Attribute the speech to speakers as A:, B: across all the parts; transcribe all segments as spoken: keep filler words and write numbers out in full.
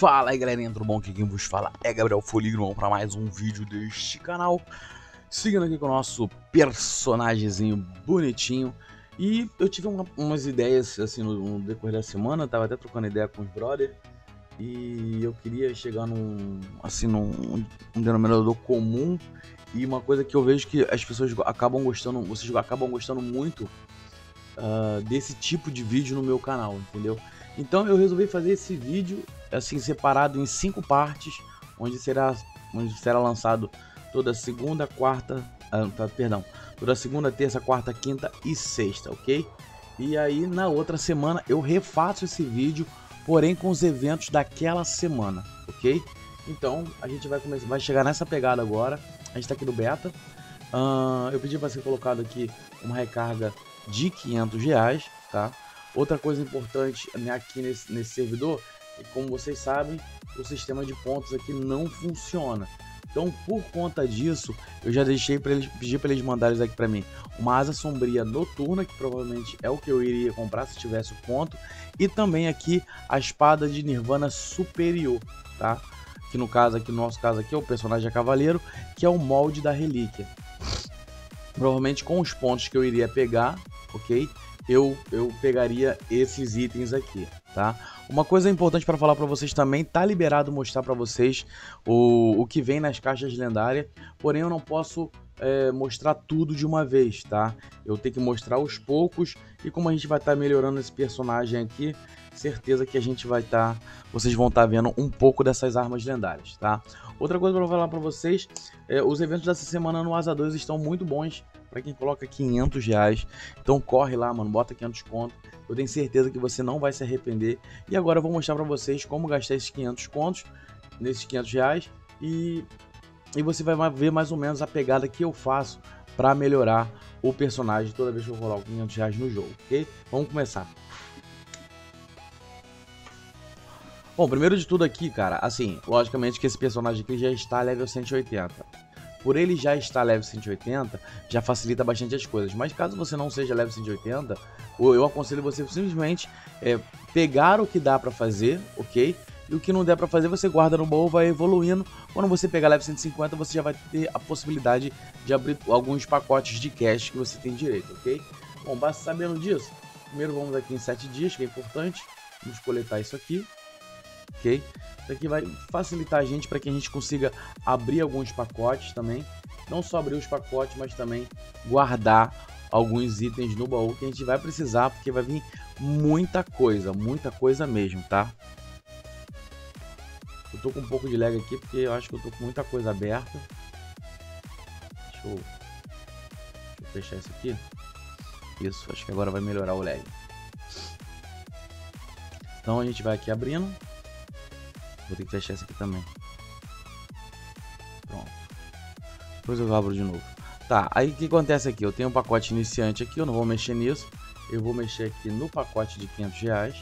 A: Fala aí galerinha, tudo bom? Aqui quem vos fala é Gabriel Foligno para mais um vídeo deste canal. Seguindo aqui com o nosso personagemzinho bonitinho. E eu tive uma, umas ideias assim no, no decorrer da semana, tava até trocando ideia com os brothers. E eu queria chegar num, assim, num um denominador comum. E uma coisa que eu vejo que as pessoas acabam gostando, vocês acabam gostando muito uh, desse tipo de vídeo no meu canal, entendeu? Então eu resolvi fazer esse vídeo assim separado em cinco partes, onde será, onde será lançado toda segunda, quarta, ah, tá, perdão, toda segunda, terça, quarta, quinta e sexta, ok? E aí na outra semana eu refaço esse vídeo, porém com os eventos daquela semana, ok? Então a gente vai começar, vai chegar nessa pegada agora. A gente tá aqui no beta. Uh, eu pedi para ser colocado aqui uma recarga de quinhentos reais, tá? Outra coisa importante, né, aqui nesse, nesse servidor é que, como vocês sabem, o sistema de pontos aqui não funciona. Então, por conta disso, eu já deixei para eles, pedir para eles mandarem aqui para mim uma asa sombria noturna, que provavelmente é o que eu iria comprar se tivesse o ponto, e também aqui a espada de Nirvana superior, tá? Que no caso aqui, no nosso caso aqui, é o personagem é cavaleiro, que é o molde da relíquia. Provavelmente com os pontos que eu iria pegar, ok? Eu, eu pegaria esses itens aqui, tá? Uma coisa importante para falar para vocês também, tá liberado mostrar para vocês o, o que vem nas caixas lendárias, porém eu não posso é, mostrar tudo de uma vez, tá? Eu tenho que mostrar aos poucos, e como a gente vai estar tá melhorando esse personagem aqui, certeza que a gente vai estar, tá, vocês vão estar tá vendo um pouco dessas armas lendárias, tá? Outra coisa para falar para vocês, é, os eventos dessa semana no Asa dois estão muito bons para quem coloca quinhentos reais, então corre lá, mano, bota quinhentos conto, eu tenho certeza que você não vai se arrepender. E agora eu vou mostrar para vocês como gastar esses quinhentos contos, nesses quinhentos reais, e, e você vai ver mais ou menos a pegada que eu faço para melhorar o personagem toda vez que eu coloco quinhentos reais no jogo, ok? Vamos começar. Bom, primeiro de tudo aqui, cara, assim, logicamente que esse personagem aqui já está level cento e oitenta. Por ele já estar level cento e oitenta, já facilita bastante as coisas. Mas caso você não seja level cento e oitenta, eu aconselho você simplesmente é, pegar o que dá pra fazer, ok? E o que não der pra fazer, você guarda no baú, vai evoluindo. Quando você pegar level cento e cinquenta, você já vai ter a possibilidade de abrir alguns pacotes de cash que você tem direito, ok? Bom, basta sabendo disso. Primeiro vamos aqui em sete dias, que é importante. Vamos coletar isso aqui. Ok? Isso aqui vai facilitar a gente para que a gente consiga abrir alguns pacotes também. Não só abrir os pacotes, mas também guardar alguns itens no baú que a gente vai precisar, porque vai vir muita coisa, muita coisa mesmo, tá? Eu tô com um pouco de lag aqui porque eu acho que eu tô com muita coisa aberta. Deixa eu, deixa eu fechar isso aqui. Isso, acho que agora vai melhorar o lag. Então a gente vai aqui abrindo. Vou ter que fechar esse aqui também. Pronto. Depois eu abro de novo. Tá, aí o que acontece aqui? Eu tenho um pacote iniciante aqui, eu não vou mexer nisso. Eu vou mexer aqui no pacote de quinhentos reais.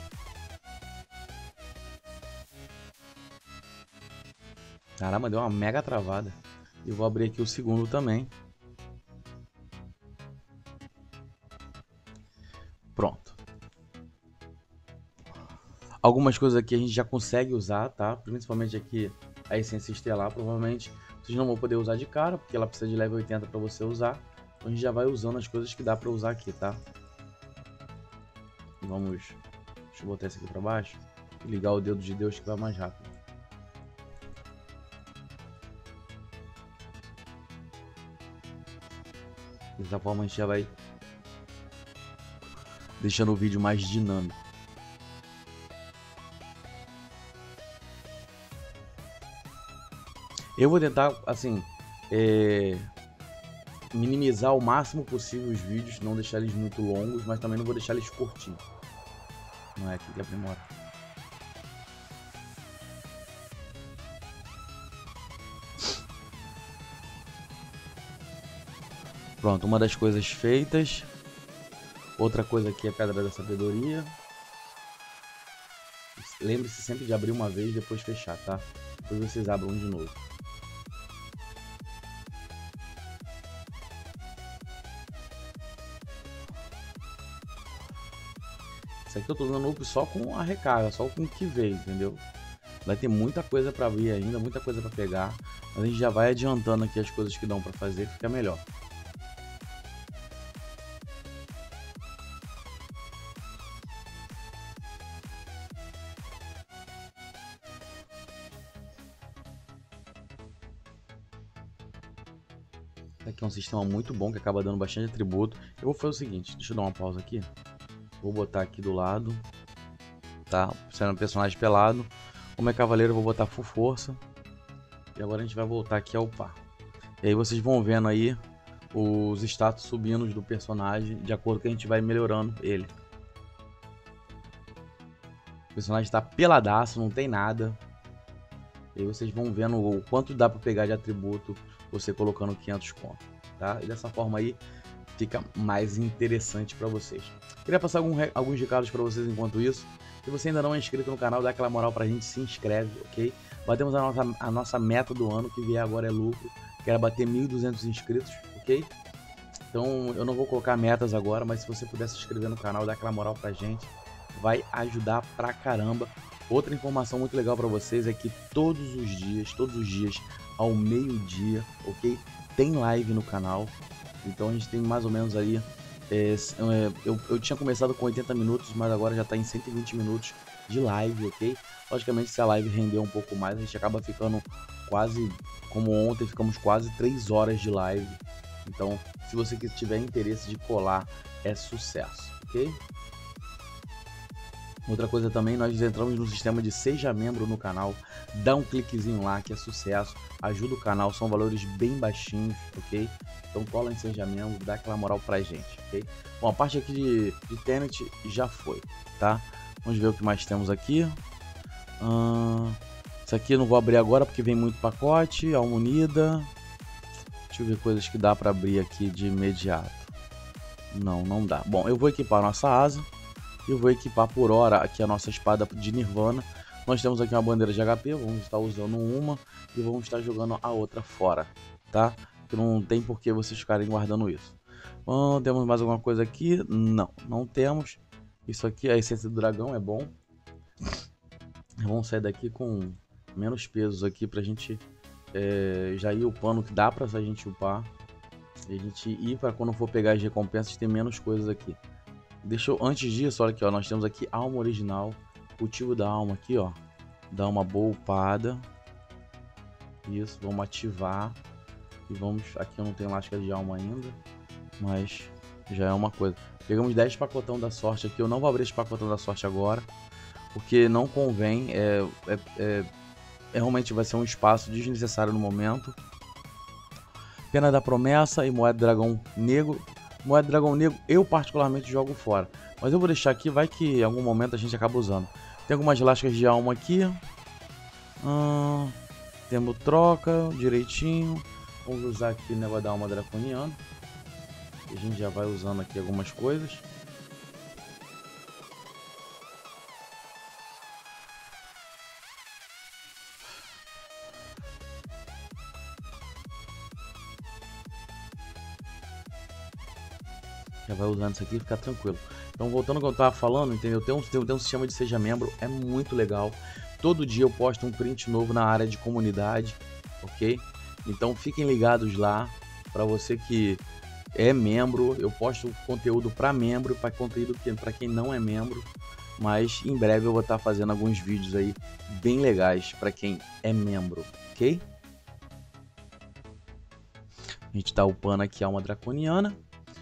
A: Caramba, deu uma mega travada. E vou abrir aqui o segundo também. Pronto. Algumas coisas aqui a gente já consegue usar, tá? Principalmente aqui a essência estelar, provavelmente vocês não vão poder usar de cara, porque ela precisa de level oitenta para você usar. Então a gente já vai usando as coisas que dá para usar aqui, tá? Vamos, deixa eu botar esse aqui para baixo e ligar o dedo de Deus que vai mais rápido. Dessa forma a gente já vai deixando o vídeo mais dinâmico. Eu vou tentar, assim, é, minimizar o máximo possível os vídeos, não deixar eles muito longos, mas também não vou deixar eles curtinhos. Não é aqui que aprimora. Pronto, uma das coisas feitas. Outra coisa aqui é a Pedra da Sabedoria. Lembre-se sempre de abrir uma vez e depois fechar, tá? Depois vocês abram de novo. Isso aqui eu tô usando up só com a recarga, só com o que veio, entendeu? Vai ter muita coisa para abrir ainda, muita coisa para pegar. Mas a gente já vai adiantando aqui as coisas que dão para fazer, fica melhor. Aqui é um sistema muito bom que acaba dando bastante atributo. Eu vou fazer o seguinte, deixa eu dar uma pausa aqui. Vou botar aqui do lado, tá? Sendo um personagem pelado. Como é cavaleiro, eu vou botar full força. E agora a gente vai voltar aqui a upar. E aí vocês vão vendo aí os status subindo do personagem de acordo com que a gente vai melhorando ele. O personagem está peladaço, não tem nada. E aí vocês vão vendo o quanto dá para pegar de atributo você colocando quinhentos conto, tá? E dessa forma aí fica mais interessante para vocês. Queria passar algum, alguns recados para vocês enquanto isso. Se você ainda não é inscrito no canal, dá aquela moral pra gente, se inscreve, ok? Batemos a nossa, a nossa meta do ano, que vier agora é lucro, que era bater mil e duzentos inscritos, ok? Então eu não vou colocar metas agora, mas se você puder se inscrever no canal, dá aquela moral pra gente, vai ajudar pra caramba. Outra informação muito legal para vocês é que todos os dias, todos os dias ao meio-dia, ok? Tem live no canal, então a gente tem mais ou menos aí, é, eu, eu tinha começado com oitenta minutos, mas agora já está em cento e vinte minutos de live, ok? Logicamente, se a live render um pouco mais, a gente acaba ficando quase, como ontem, ficamos quase três horas de live. Então, se você tiver interesse de colar, é sucesso, ok? Outra coisa também, nós entramos no sistema de seja membro no canal, dá um cliquezinho lá que é sucesso, ajuda o canal, são valores bem baixinhos, ok? Então cola em seja membro, dá aquela moral pra gente, ok? Bom, a parte aqui de, de Tenet já foi, tá? Vamos ver o que mais temos aqui. Hum, isso aqui eu não vou abrir agora porque vem muito pacote, alma unida. Deixa eu ver coisas que dá pra abrir aqui de imediato. Não, não dá. Bom, eu vou equipar a nossa asa. Eu vou equipar por hora aqui a nossa espada de Nirvana. Nós temos aqui uma bandeira de H P, vamos estar usando uma e vamos estar jogando a outra fora, tá? Que não tem por que vocês ficarem guardando isso. Bom, temos mais alguma coisa aqui? Não, não temos. Isso aqui, a essência do dragão é bom. Vamos sair daqui com menos pesos aqui pra gente é, já ir upando, que dá pra a gente upar. E a gente ir para quando for pegar as recompensas ter menos coisas aqui. Deixa eu, antes disso, olha aqui, ó, nós temos aqui alma original, cultivo da alma aqui, ó, dá uma boa upada. Isso, vamos ativar e vamos, aqui eu não tenho lasca de alma ainda, mas já é uma coisa. Pegamos dez pacotão da sorte aqui, eu não vou abrir esse pacotão da sorte agora, porque não convém, é, é, é, é realmente vai ser um espaço desnecessário no momento. Pena da promessa e moeda dragão negro. Moeda dragão negro eu particularmente jogo fora, mas eu vou deixar aqui, vai que em algum momento a gente acaba usando. Tem algumas lascas de alma aqui. Hum, temos troca direitinho. Vamos usar aqui o negócio da alma draconiana. A gente já vai usando aqui algumas coisas. Já vai usando isso aqui e ficar tranquilo. Então, voltando ao que eu tava falando, entendeu? Tem um, tem, tem um sistema de seja membro, é muito legal. Todo dia eu posto um print novo na área de comunidade, ok? Então, fiquem ligados lá. Para você que é membro, eu posto conteúdo para membro, para conteúdo para quem não é membro. Mas em breve eu vou estar fazendo alguns vídeos aí bem legais para quem é membro, ok? A gente tá upando aqui a alma draconiana.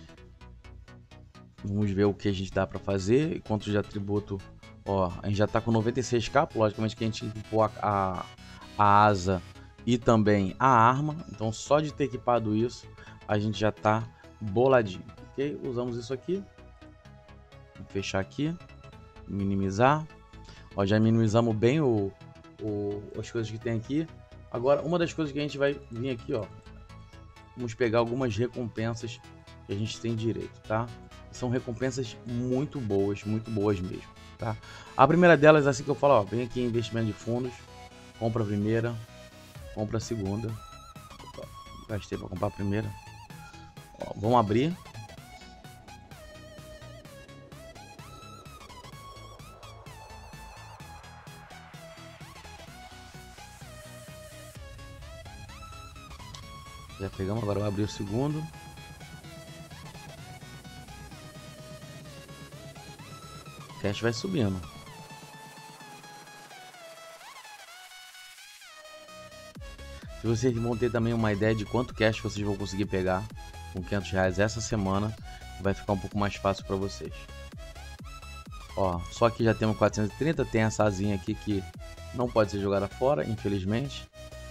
A: Vamos ver o que a gente dá para fazer. Quanto de atributo, ó, a gente já tá com noventa e seis K, logicamente que a gente equipou a, a, a asa e também a arma. Então só de ter equipado isso, a gente já tá boladinho, ok? Usamos isso aqui. Vou fechar aqui, minimizar. Ó, já minimizamos bem o, o, as coisas que tem aqui. Agora, uma das coisas que a gente vai vir aqui, ó, vamos pegar algumas recompensas que a gente tem direito, tá? São recompensas muito boas, muito boas mesmo, tá? A primeira delas, assim que eu falo, ó, vem aqui em investimento de fundos, compra a primeira, compra a segunda. Opa, gastei para comprar a primeira. Ó, vamos abrir. Já pegamos, agora vai abrir o segundo. O cash vai subindo. Se vocês vão ter também uma ideia de quanto cash vocês vão conseguir pegar com quinhentos reais essa semana, vai ficar um pouco mais fácil para vocês. Ó, só que já temos quatrocentos e trinta, tem essa asinha aqui que não pode ser jogada fora, infelizmente.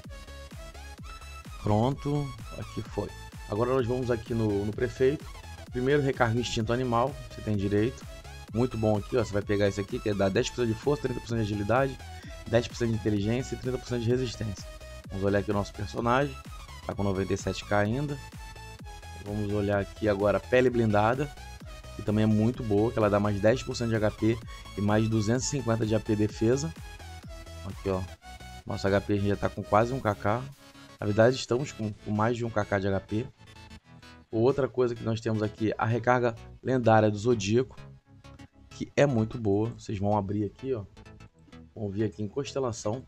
A: Pronto, aqui foi. Agora nós vamos aqui no, no prefeito. Primeiro, recarga instinto animal, você tem direito. Muito bom aqui, ó, você vai pegar esse aqui, que dá dez por cento de força, trinta por cento de agilidade, dez por cento de inteligência e trinta por cento de resistência. Vamos olhar aqui o nosso personagem, tá com noventa e sete K ainda. Vamos olhar aqui agora a pele blindada, que também é muito boa, que ela dá mais dez por cento de H P e mais duzentos e cinquenta de A P defesa. Aqui, ó, nosso H P a gente já tá com quase um K. Na verdade estamos com, com mais de um K de H P. Outra coisa que nós temos aqui, a recarga lendária do Zodíaco, que é muito boa. Vocês vão abrir aqui, ó, vão vir aqui em constelação,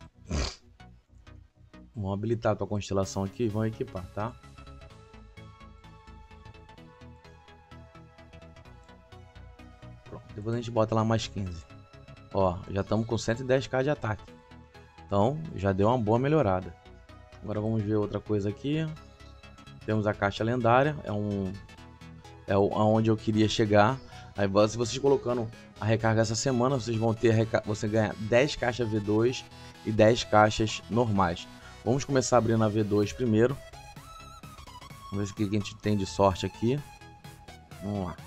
A: vão habilitar a tua constelação aqui e vão equipar, tá? Pronto, depois a gente bota lá mais quinze. Ó, já estamos com cento e dez K de ataque, então já deu uma boa melhorada. Agora vamos ver outra coisa aqui. Temos a caixa lendária, é um é aonde eu queria chegar. Aí se vocês colocando a recarga essa semana, vocês vão ter reca... você ganha dez caixas V dois e dez caixas normais. Vamos começar abrindo a V dois primeiro. Vamos ver o que a gente tem de sorte aqui. Vamos lá.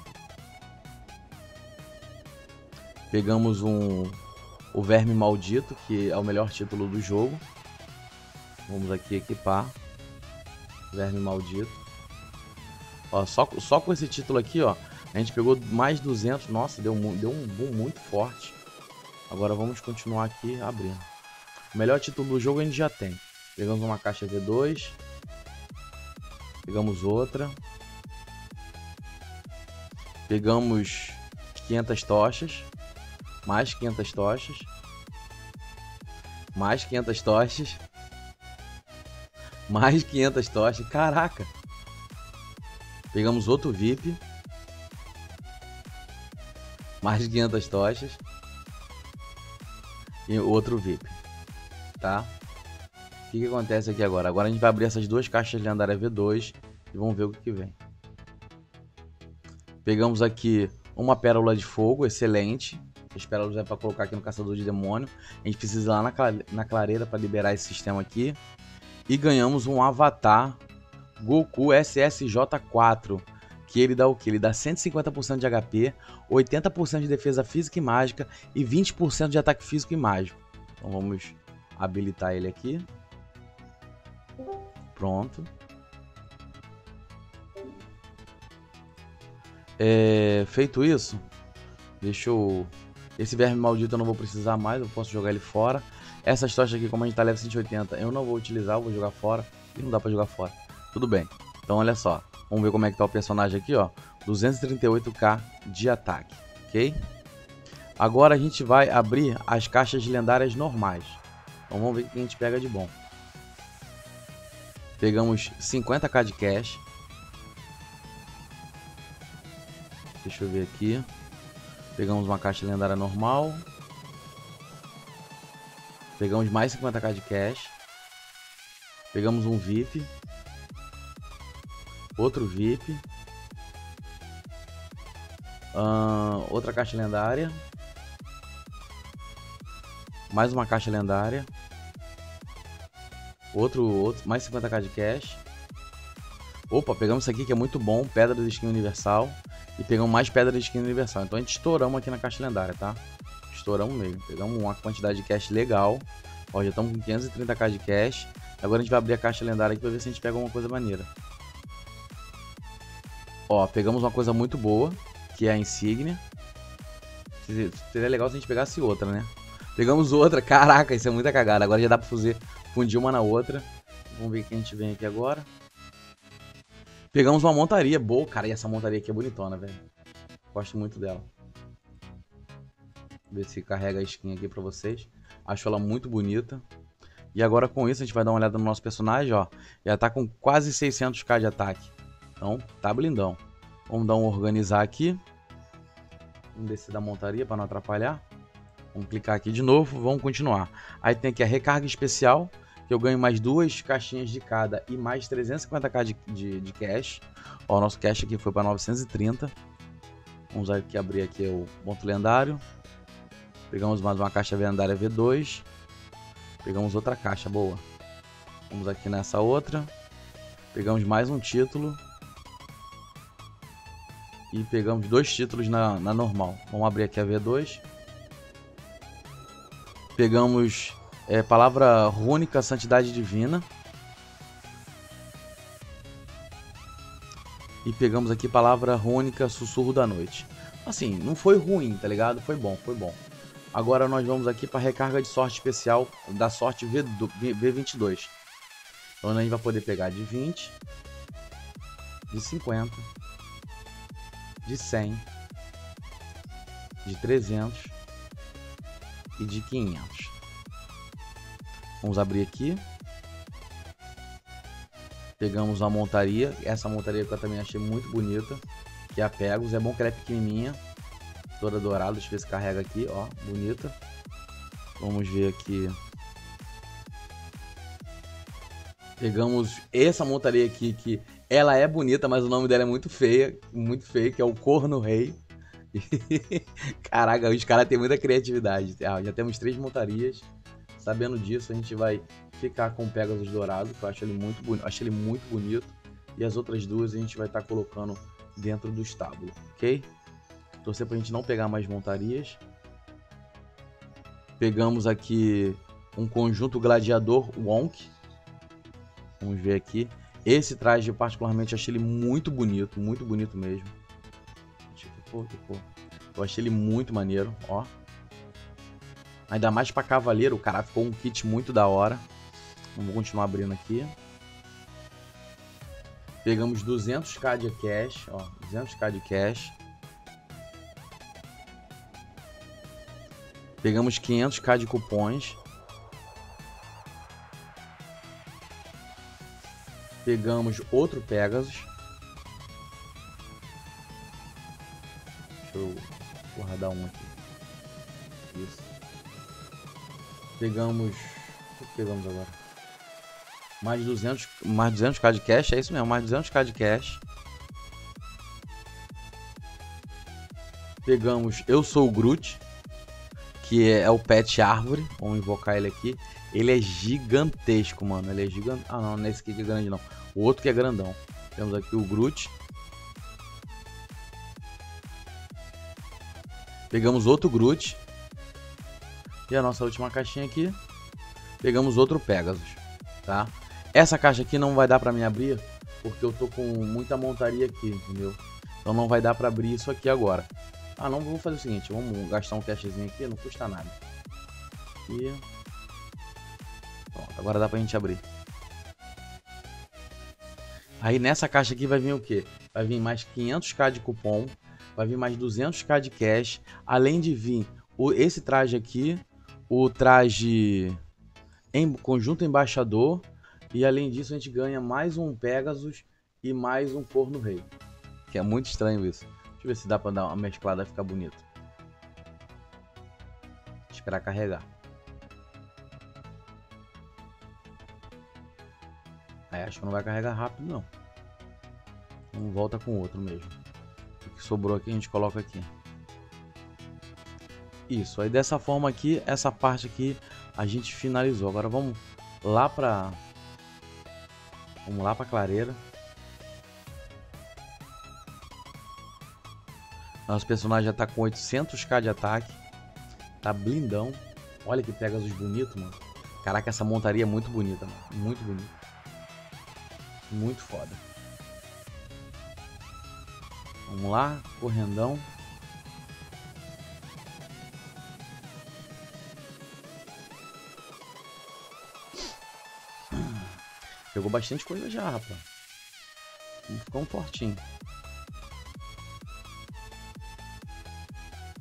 A: Pegamos um o Verme Maldito, que é o melhor título do jogo. Vamos aqui equipar Verme Maldito. Ó, só, só com esse título aqui, ó, a gente pegou mais duzentos. Nossa, deu, deu um boom muito forte. Agora vamos continuar aqui abrindo. O melhor título do jogo a gente já tem. Pegamos uma caixa V dois. Pegamos outra. Pegamos quinhentas tochas. Mais quinhentas tochas. Mais quinhentas tochas. Mais quinhentas tochas. Caraca! Pegamos outro V I P. Mais quinhentas tochas. E outro V I P. Tá? O que, que acontece aqui agora? Agora a gente vai abrir essas duas caixas lendárias V dois e vamos ver o que, que vem. Pegamos aqui uma pérola de fogo, excelente. As pérolas é para colocar aqui no caçador de demônio. A gente precisa ir lá na, na clareira para liberar esse sistema aqui. E ganhamos um avatar Goku S S J quatro. Que ele dá o que? Ele dá cento e cinquenta por cento de H P, oitenta por cento de defesa física e mágica e vinte por cento de ataque físico e mágico. Então vamos habilitar ele aqui. Pronto. É, feito isso, deixa eu... Esse Verme Maldito eu não vou precisar mais, eu posso jogar ele fora. Essas tochas aqui, como a gente tá level cento e oitenta, eu não vou utilizar, eu vou jogar fora. E não dá pra jogar fora. Tudo bem. Então olha só, vamos ver como é que tá o personagem aqui, ó. duzentos e trinta e oito K de ataque, ok? Agora a gente vai abrir as caixas lendárias normais. Então vamos ver o que a gente pega de bom. Pegamos cinquenta K de cash. Deixa eu ver aqui. Pegamos uma caixa lendária normal. Pegamos mais cinquenta K de cash. Pegamos um V I P. Outro V I P. Uh, outra caixa lendária. Mais uma caixa lendária. Outro, outro, mais cinquenta K de cash. Opa, pegamos isso aqui que é muito bom. Pedra de skin universal. E pegamos mais pedra de skin universal. Então a gente estouramos aqui na caixa lendária, tá? Estouramos mesmo. Pegamos uma quantidade de cash legal. Ó, já estamos com quinhentos e trinta K de cash. Agora a gente vai abrir a caixa lendária aqui pra ver se a gente pega alguma coisa maneira. Ó, pegamos uma coisa muito boa, que é a insígnia. Seria legal se a gente pegasse outra, né? Pegamos outra. Caraca, isso é muita cagada. Agora já dá pra fazer, fundir uma na outra. Vamos ver o que a gente vem aqui agora. Pegamos uma montaria boa, cara. E essa montaria aqui é bonitona, velho. Gosto muito dela. Vou ver se carrega a skin aqui pra vocês. Acho ela muito bonita. E agora com isso a gente vai dar uma olhada no nosso personagem, ó. Já tá com quase seiscentos k de ataque. Então tá blindão. Vamos dar um organizar aqui. Vamos descer da montaria para não atrapalhar. Vamos clicar aqui de novo, vamos continuar. Aí tem aqui a recarga especial, que eu ganho mais duas caixinhas de cada e mais trezentos e cinquenta k de, de, de cash. Ó, o nosso cash aqui foi para novecentos e trinta. Vamos aqui abrir aqui o ponto lendário. Pegamos mais uma caixa lendária V dois. Pegamos outra caixa boa. Vamos aqui nessa outra. Pegamos mais um título. E pegamos dois títulos na, na normal. Vamos abrir aqui a V dois. Pegamos é, palavra rúnica, santidade divina. E pegamos aqui palavra rúnica, sussurro da noite. Assim, não foi ruim, tá ligado? Foi bom, foi bom. Agora nós vamos aqui para recarga de sorte especial da sorte V vinte e dois. Então a gente vai poder pegar de vinte, de cinquenta, de cem, de trezentos e de quinhentos. Vamos abrir aqui. Pegamos uma montaria. Essa montaria que eu também achei muito bonita, que é a Pegasus. É bom que ela é pequenininha, toda dourada. Deixa eu ver se carrega aqui, ó, bonita. Vamos ver aqui. Pegamos essa montaria aqui, que ela é bonita, mas o nome dela é muito feia, muito feio, que é o Corno Rei. Caraca, os caras têm muita criatividade. Ah, já temos três montarias. Sabendo disso, a gente vai ficar com o Pegasus dourado, que eu acho ele muito bonito, acho ele muito bonito. E as outras duas a gente vai estar colocando dentro do estábulo, ok? Torcer pra gente não pegar mais montarias. Pegamos aqui um conjunto gladiador Wonk. Vamos ver aqui. Esse traje eu particularmente achei ele muito bonito, muito bonito mesmo. Eu achei ele muito maneiro, ó. Ainda mais pra cavaleiro, o cara ficou um kit muito da hora. Vamos continuar abrindo aqui. Pegamos duzentos k de cash, ó, duzentos k de cash. Pegamos quinhentos k de cupons. Pegamos outro Pegasus. Deixa eu guardar um aqui. Isso. Pegamos... O que pegamos agora? Mais duzentos, mais duzentos k de cash, é isso mesmo, mais duzentos k de cash. Pegamos Eu Sou o Groot, que é o pet árvore. Vamos invocar ele aqui. Ele é gigantesco, mano. Ele é gigante. Ah, não, nesse aqui que é grande, não. O outro que é grandão. Temos aqui o Groot. Pegamos outro Groot. E a nossa última caixinha aqui. Pegamos outro Pegasus, tá? Essa caixa aqui não vai dar pra mim abrir, porque eu tô com muita montaria aqui, entendeu? Então não vai dar pra abrir isso aqui agora. Ah, não, vamos fazer o seguinte. Vamos gastar um cashzinho aqui, não custa nada. E... Pronto, agora dá pra gente abrir. Aí nessa caixa aqui vai vir o que? Vai vir mais quinhentos k de cupom, vai vir mais duzentos k de cash, além de vir o, esse traje aqui, o traje em conjunto embaixador, e além disso a gente ganha mais um Pegasus e mais um Corno Rei, que é muito estranho isso. Deixa eu ver se dá pra dar uma mesclada e ficar bonito. Esperar carregar. Aí acho que não vai carregar rápido, não. Então volta com o outro mesmo. O que sobrou aqui a gente coloca aqui. Isso, aí dessa forma aqui, essa parte aqui a gente finalizou. Agora vamos lá pra... Vamos lá pra clareira. Nosso personagem já tá com oitocentos k de ataque. Tá blindão. Olha que Pegasus bonito, mano. Caraca, essa montaria é muito bonita, mano. Muito bonita. Muito foda. Vamos lá, correndão. Pegou bastante coisa já, rapaz. Ficou um fortinho.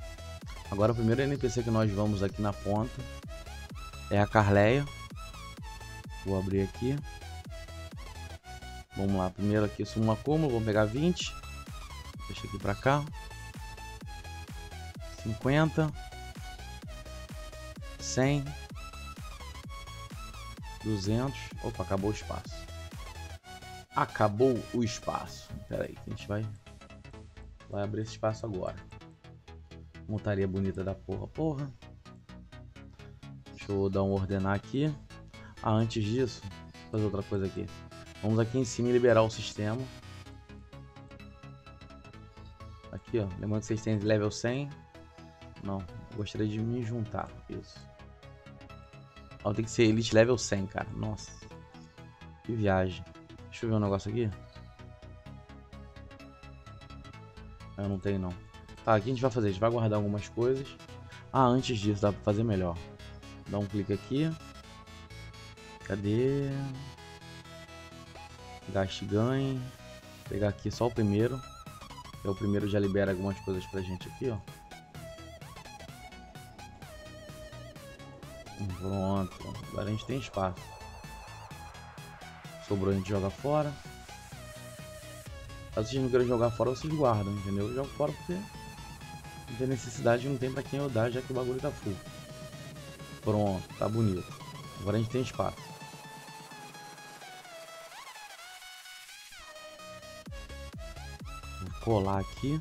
A: Agora o primeiro N P C que nós vamos aqui na ponta é a Carleia. Vou abrir aqui. Vamos lá, primeiro aqui sumo acúmulo, vamos pegar vinte. Deixa aqui pra cá. cinquenta. cem. duzentos. Opa, acabou o espaço. Acabou o espaço. Pera aí, a gente vai, vai abrir esse espaço agora. Montaria bonita da porra, porra. Deixa eu dar um ordenar aqui. Ah, antes disso, vou fazer outra coisa aqui. Vamos aqui em cima e liberar o sistema. Aqui, ó. Lembrando que vocês têm level cem. Não, eu gostaria de me juntar. Isso. Ó, tem que ser Elite level cem, cara. Nossa. Que viagem. Deixa eu ver um negócio aqui. Eu não tenho, não. Tá, aqui a gente vai fazer. A gente vai guardar algumas coisas. Ah, antes disso, dá pra fazer melhor. Dá um clique aqui. Cadê? Gaste ganhe. Vou pegar aqui só o primeiro. Que é o primeiro, já libera algumas coisas pra gente aqui, ó. Pronto. Agora a gente tem espaço. Sobrou, a gente joga fora. Se vocês não querem jogar fora, vocês guardam, entendeu? Eu jogo fora porque não tem necessidade, não tem pra quem eu dar, já que o bagulho tá full. Pronto, tá bonito. Agora a gente tem espaço. Vou colar aqui.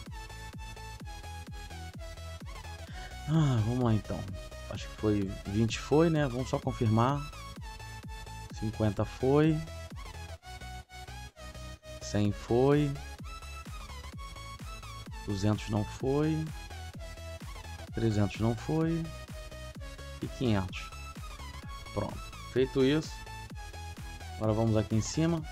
A: Ah, vamos lá então. Acho que foi vinte, foi, né? Vamos só confirmar. cinquenta foi. cem foi. duzentos não foi. trezentos não foi. E quinhentos. Pronto. Feito isso. Agora vamos aqui em cima.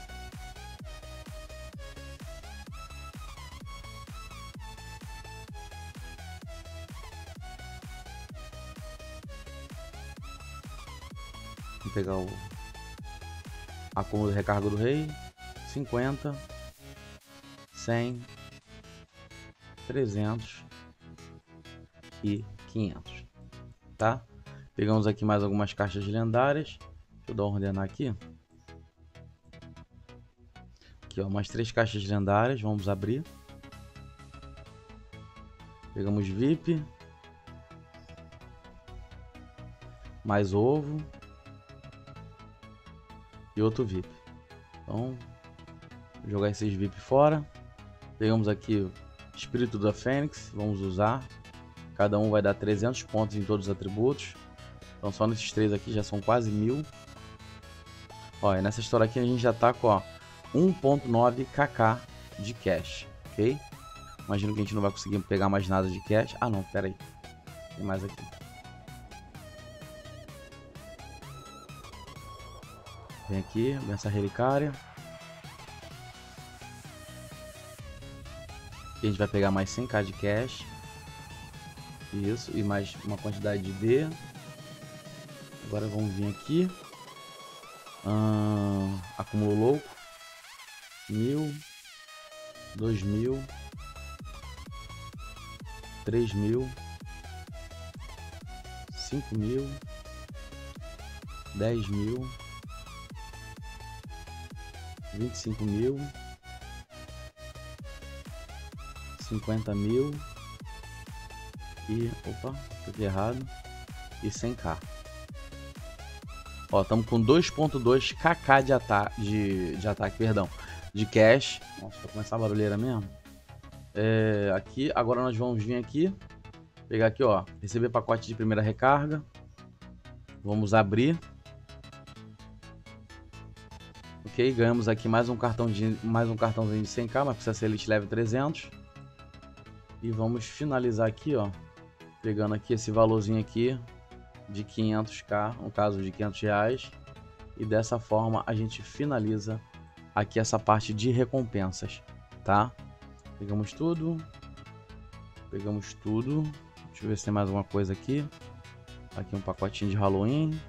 A: Vou pegar o acúmulo de recarga do rei. cinquenta. cem. trezentos. E quinhentos. Tá? Pegamos aqui mais algumas caixas lendárias. Deixa eu dar uma ordenar aqui. Aqui, ó, mais três caixas lendárias. Vamos abrir. Pegamos V I P. Mais ovo. E outro V I P. Então, vou jogar esses V I P fora. Pegamos aqui o Espírito da Fênix. Vamos usar. Cada um vai dar trezentos pontos em todos os atributos. Então só nesses três aqui já são quase mil. Olha, nessa história aqui a gente já tá com um ponto nove kk de cash, ok? Imagino que a gente não vai conseguir pegar mais nada de cash. Ah não, pera aí. Tem mais aqui. Vem aqui, vem essa relicária. Aqui a gente vai pegar mais cem k de cash. Isso, e mais uma quantidade de D. Agora vamos vir aqui. Hum, acúmulo louco. Mil. Dois mil. Três mil. Cinco mil. Dez mil. Vinte e cinco mil. Cinquenta mil. E, opa, fiquei errado. E cem k. Ó, estamos com dois ponto dois kk de, ata de, de ataque, perdão, de cash. Nossa, vai começar a barulheira mesmo. É, aqui, agora nós vamos vir aqui, pegar aqui, ó, receber pacote de primeira recarga. Vamos abrir. Ok, ganhamos aqui mais um cartão de, mais um cartãozinho de cem k, mas precisa ser Elite Level trezentos. E vamos finalizar aqui, ó, pegando aqui esse valorzinho aqui de quinhentos k, no caso de quinhentos reais, e dessa forma a gente finaliza aqui essa parte de recompensas, tá? Pegamos tudo, pegamos tudo, deixa eu ver se tem mais alguma coisa aqui. Aqui um pacotinho de Halloween,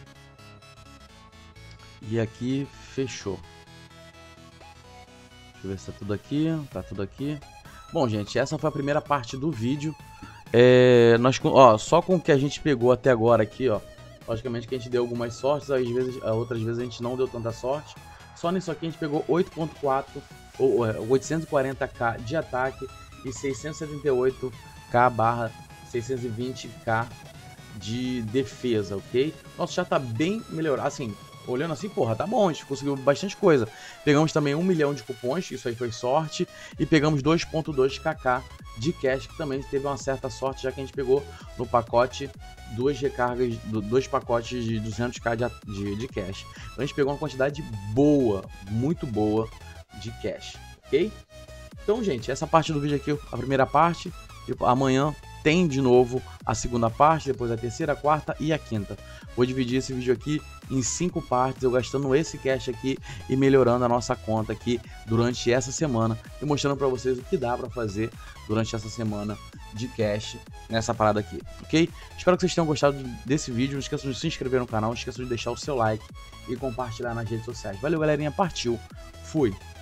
A: e aqui fechou. Deixa eu ver se tá tudo aqui, tá tudo aqui. Bom, gente, essa foi a primeira parte do vídeo. É, nós, ó, só com o que a gente pegou até agora aqui, ó, Logicamente que a gente deu algumas sortes, às vezes, outras vezes a gente não deu tanta sorte. Só nisso aqui a gente pegou oito ponto quatro, ou oitocentos e quarenta k de ataque e seiscentos e setenta e oito k barra seiscentos e vinte k de defesa, ok? Nosso já tá bem melhorado, assim, olhando assim, porra, tá bom, a gente conseguiu bastante coisa. Pegamos também um milhão de cupons, isso aí foi sorte, e pegamos dois ponto dois k de cash, que também teve uma certa sorte, já que a gente pegou no pacote duas recargas, dois pacotes de duzentos k de, de, de cash. Então a gente pegou uma quantidade boa, muito boa de cash, ok? Então, gente, essa parte do vídeo aqui, a primeira parte, amanhã tem de novo a segunda parte, depois a terceira, a quarta e a quinta. Vou dividir esse vídeo aqui em cinco partes, eu gastando esse cash aqui e melhorando a nossa conta aqui durante essa semana e mostrando para vocês o que dá para fazer durante essa semana de cash nessa parada aqui, ok? Espero que vocês tenham gostado desse vídeo, não esqueçam de se inscrever no canal, não esqueçam de deixar o seu like e compartilhar nas redes sociais. Valeu, galerinha, partiu, fui!